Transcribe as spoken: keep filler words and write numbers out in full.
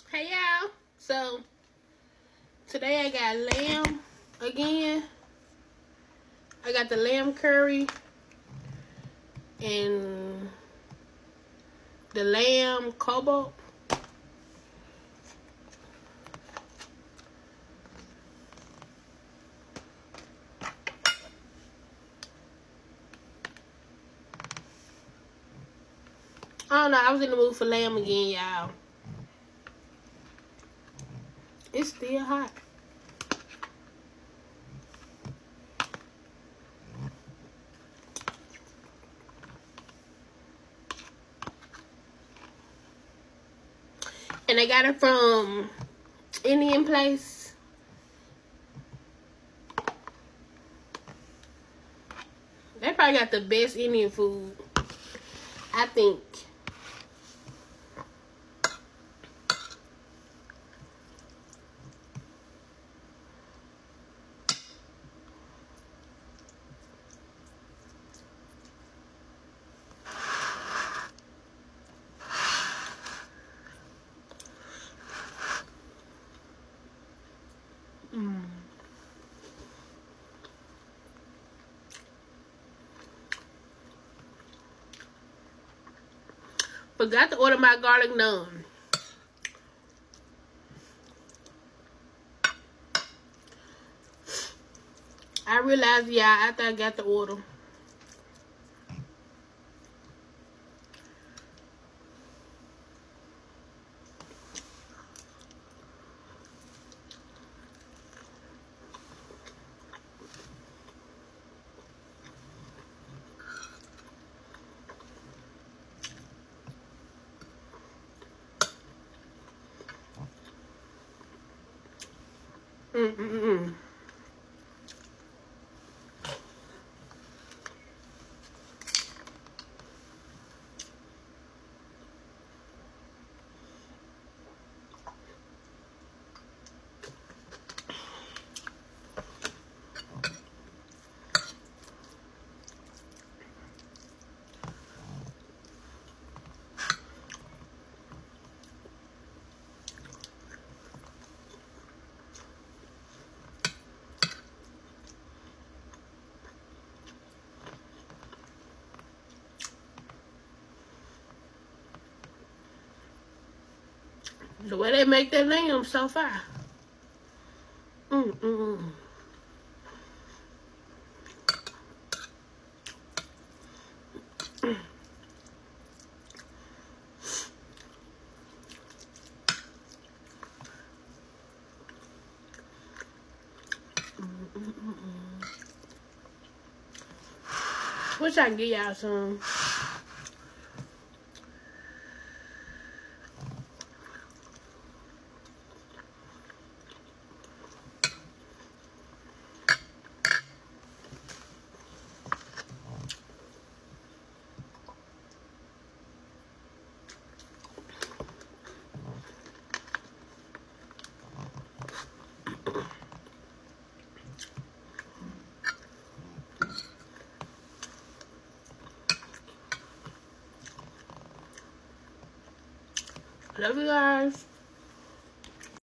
Hey y'all, so today I got lamb again. I got the lamb curry and the lamb cobalt. I don't know, I was in the mood for lamb again, y'all. It's still hot. And I got it from Indian Place. They probably got the best Indian food, I think. Mm. Forgot to order my garlic naan. I realized, yeah, after I got the order. Mm-mm-mm. The way they make that lamb so far. Mm-mm-mm. Wish I could get y'all some. Love you guys.